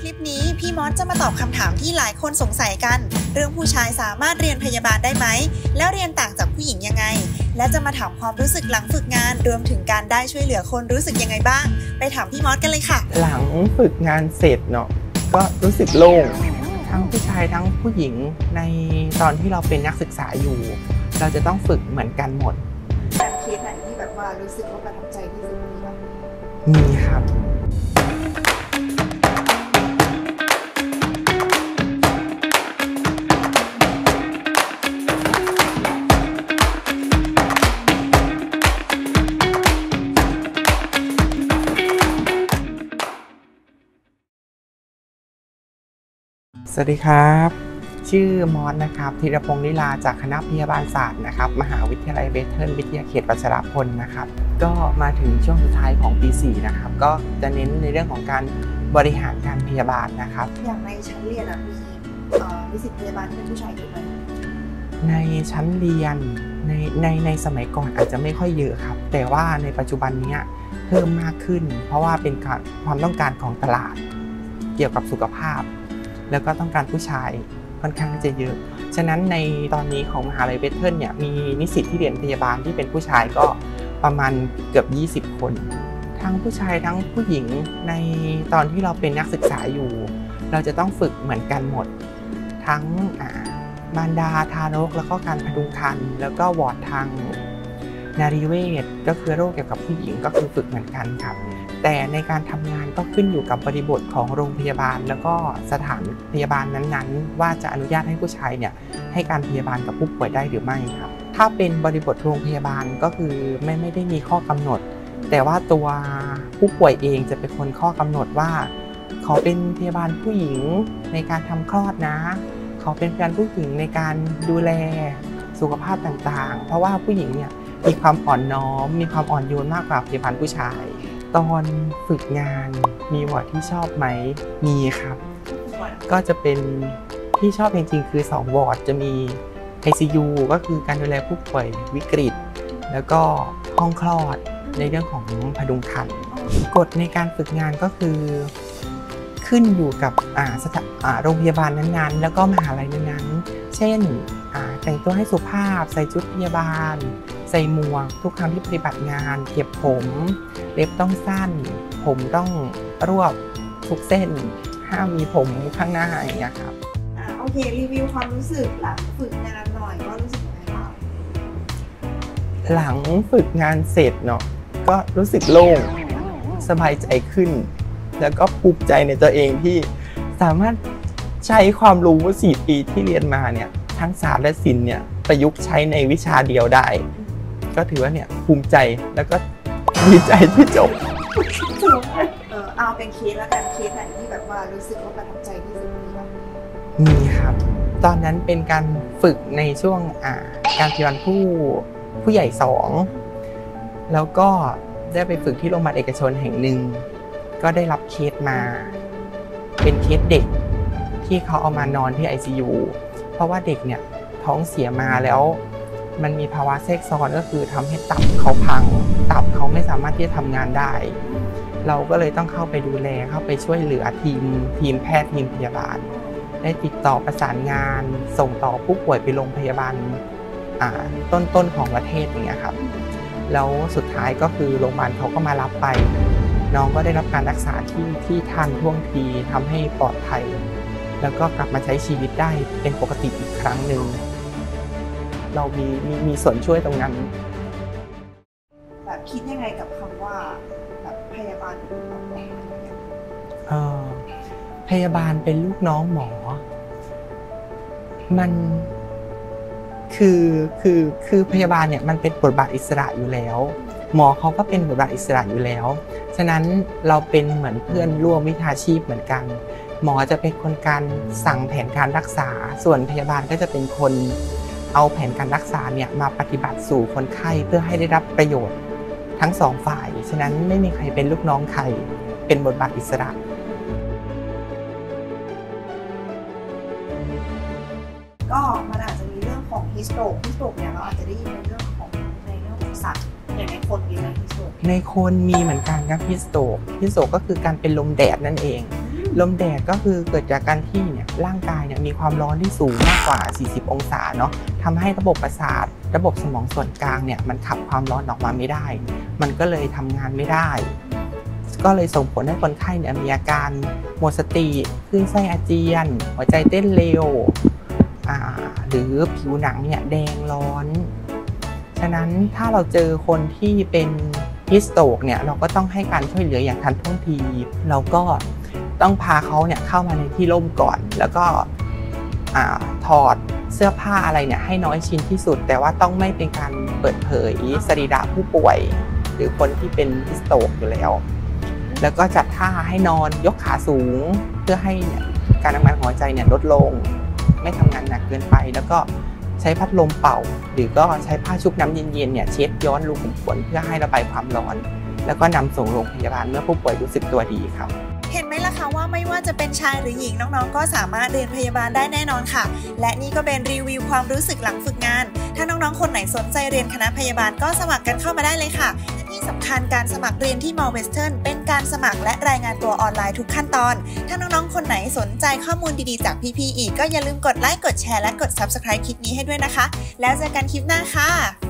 ลิปนี้พี่มอสจะมาตอบคำถามที่หลายคนสงสัยกันเรื่องผู้ชายสามารถเรียนพยาบาลได้ไหมแล้วเรียนต่างจากผู้หญิงยังไงและจะมาถามความรู้สึกหลังฝึกงานรวมถึงการได้ช่วยเหลือคนรู้สึกยังไงบ้างไปถามพี่มอสกันเลยค่ะหลังฝึกงานเสร็จเนาะก็รู้สึกโล่งทั้งผู้ชายทั้งผู้หญิงในตอนที่เราเป็นนักศึกษาอยู่เราจะต้องฝึกเหมือนกันหมดแบบเคสไหนที่แบบว่ารู้สึกว่าประทับใจที่สุดมีบ้างมีครับสวัสดีครับชื่อมอสนะครับธีรพงษ์นิลาจากคณะพยาบาลศาสตร์นะครับมหาวิทยาลัยเบเทิลวิทยาเขตวัชรพลนะครับก็มาถึงช่วงสุดท้ายของปี 4นะครับก็จะเน้นในเรื่องของการบริหารการพยาบาลนะครับอย่างในชั้นเรียนมีนิสิตพยาบาลเป็นผู้ชายเยอะไหมในชั้นเรียนในสมัยก่อนอาจจะไม่ค่อยเยอะครับแต่ว่าในปัจจุบันนี้เพิ่มมากขึ้นเพราะว่าเป็นความต้องการของตลาดเกี่ยวกับสุขภาพแล้วก็ต้องการผู้ชายค่อนข้างจะเยอะฉะนั้นในตอนนี้ของมหาลัยเบเทิลเนี่ยมีนิสิตที่เรียนพยาบาลที่เป็นผู้ชายก็ประมาณเกือบ20คนทั้งผู้ชายทั้งผู้หญิงในตอนที่เราเป็นนักศึกษาอยู่เราจะต้องฝึกเหมือนกันหมดทั้งมารดาทารกแล้วก็การพดุงครรภ์แล้วก็วอร์ดทางนารีเวชก็คือโรคเกี่ยวกับผู้หญิงก็คือฝึกเหมือนกันครับแต่ในการทำงานก็ขึ้นอยู่กับบริบทของโรงพยาบาลแล้วก็สถานพยาบาลนั้นๆว่าจะอนุญาตให้ผู้ชายเนี่ยให้การพยาบาลกับผู้ป่วยได้หรือไม่ครับถ้าเป็นบริบทโรงพยาบาลก็คือไม่ได้มีข้อกำหนดแต่ว่าตัวผู้ป่วยเองจะเป็นคนข้อกำหนดว่าขอเป็นพยาบาลผู้หญิงในการทำคลอดนะขอเป็นพยาบาลผู้หญิงในการดูแลสุขภาพต่างๆเพราะว่าผู้หญิงเนี่ยมีความอ่อนน้อมมีความอ่อนโยนมากกว่าพยาบาลผู้ชายตอนฝึกงานมีวอร์ดที่ชอบไหมมีครับก็จะเป็นที่ชอบจริงๆคือ2วอร์ดจะมี ICU ก็คือการดูแลผู้ป่วยวิกฤตแล้วก็ห้องคลอดในเรื่องของพดุงครรภ์กฎในการฝึกงานก็คือขึ้นอยู่กับโรงพยาบาลนั้นๆแล้วก็มหาลัยนั้นๆเช่นแต่งตัวให้สุภาพใส่ชุดพยาบาลใส่หมวกทุกครั้งที่ปฏิบัติงานเก็บผมเล็บต้องสั้นผมต้องรวบทุกเส้นห้ามมีผมข้างหน้าอย่างเงี้ยครับโอเครีวิวความรู้สึกหลังฝึกงานหน่อยว่ารู้สึกยังไงบ้างหลังฝึกงานเสร็จเนาะก็รู้สึกโล่งสบายใจขึ้นแล้วก็ภูมิใจในตัวเองที่สามารถใช้ความรู้4 ปีที่เรียนมาเนี่ยทั้งศาสตร์และศิลป์เนี่ยประยุกต์ใช้ในวิชาเดียวได้ก็ถือว่าเนี่ยภูมิใจแล้วก็ดีใจที่จบเอาเป็นเคสแล้วกันเคสไหนที่แบบว่ารู้สึกว่าประทับใจที่สุดมีครับตอนนั้นเป็นการฝึกในช่วงการพยาบาลผู้ใหญ่2แล้วก็ได้ไปฝึกที่โรงพยาบาลเอกชนแห่งหนึ่งก็ได้รับเคสมาเป็นเคสเด็กที่เขาเอามานอนที่ ICU เพราะว่าเด็กเนี่ยท้องเสียมาแล้วมันมีภาวะแทรกซ้อนก็คือทำให้ตับเขาพังตับเขาไม่สามารถที่จะทำงานได้เราก็เลยต้องเข้าไปดูแลเข้าไปช่วยเหลือทีมแพทย์ทีมพยาบาลได้ติดต่อประสานงานส่งต่อผู้ป่วยไปโรงพยาบาลต้นของประเทศอย่างเงี้ยครับแล้วสุดท้ายก็คือโรงพยาบาลเขาก็มารับไปน้องก็ได้รับการรักษาที่ทันท่วงทีทำให้ปลอดภัยแล้วก็กลับมาใช้ชีวิตได้เป็นปกติอีกครั้งหนึ่งเรามีส่วนช่วยตรงนั้นแบบคิดยังไงกับคำว่าแบบพยาบาลเป็นลูกน้องหมอพยาบาลเป็นลูกน้องหมอมันคือพยาบาลเนี่ยมันเป็นบทบาทอิสระอยู่แล้วหมอเขาก็เป็นบทบาทอิสระอยู่แล้วฉะนั้นเราเป็นเหมือนเพื่อนร่วมวิชาชีพเหมือนกันหมอจะเป็นคนการสั่งแผนการรักษาส่วนพยาบาลก็จะเป็นคนเอาแผนการรักษาเนี่ยมาปฏิบัติสู่คนไข้เพื่อให้ได้รับประโยชน์ทั้ง2 ฝ่ายฉะนั้นไม่มีใครเป็นลูกน้องใครเป็นบทบาทอิสระก็มันอาจจะมีเรื่องของฮิสโตรกเนี่ยเราอาจจะได้ยินในเรื่องของสัตว์อย่างในคนมีไหมฮิสโตรกในคนมีเหมือนกันครับฮิสโตรกก็คือการเป็นลมแดดนั่นเองลมแดดก็คือเกิดจากการที่เนี่ยร่างกายเนี่ยมีความร้อนที่สูงมากกว่า40องศาเนาะทำให้ระบบประสาทระบบสมองส่วนกลางเนี่ยมันขับความร้อนออกมาไม่ได้มันก็เลยทำงานไม่ได้ก็เลยส่งผลให้คนไข้เนี่ยมีอาการหมดสติคลื่นไส้อาเจียนหัวใจเต้นเร็วหรือผิวหนังเนี่ยแดงร้อนฉะนั้นถ้าเราเจอคนที่เป็นฮิสโตรกเนี่ยเราก็ต้องให้การช่วยเหลืออย่างทันท่วงทีเราก็ต้องพาเขาเนี่ยเข้ามาในที่ร่มก่อนแล้วก็ถอดเสื้อผ้าอะไรเนี่ยให้น้อยชิ้นที่สุดแต่ว่าต้องไม่เป็นการเปิดเผยสรีระผู้ป่วยหรือคนที่เป็นฮิสโตรกอยู่แล้วก็จัดท่าให้นอนยกขาสูงเพื่อให้การทำงานของหัวใจเนี่ยลดลงไม่ทำงานหนักเกินไปแล้วก็ใช้พัดลมเป่าหรือก็ใช้ผ้าชุบน้ำเย็นๆเนี่ยเช็ดย้อนรูขุมขนเพื่อให้ระบายความร้อนแล้วก็นำส่งโรงพยาบาลเมื่อผู้ป่วยรู้สึกตัวดีครับเห็นไหมล่ะคะว่าไม่ว่าจะเป็นชายหรือหญิงน้องๆก็สามารถเรียนพยาบาลได้แน่นอนค่ะและนี่ก็เป็นรีวิวความรู้สึกหลังฝึกงานถ้าน้องๆคนไหนสนใจเรียนคณะพยาบาลก็สมัครกันเข้ามาได้เลยค่ะและที่สำคัญการสมัครเรียนที่มอเวสเทิร์นเป็นการสมัครและรายงานตัวออนไลน์ทุกขั้นตอนถ้าน้องๆคนไหนสนใจข้อมูลดีๆจากพี่ๆอีกก็อย่าลืมกดไลค์กดแชร์และกด Subscribe คลิปนี้ให้ด้วยนะคะแล้วเจอกันคลิปหน้าค่ะ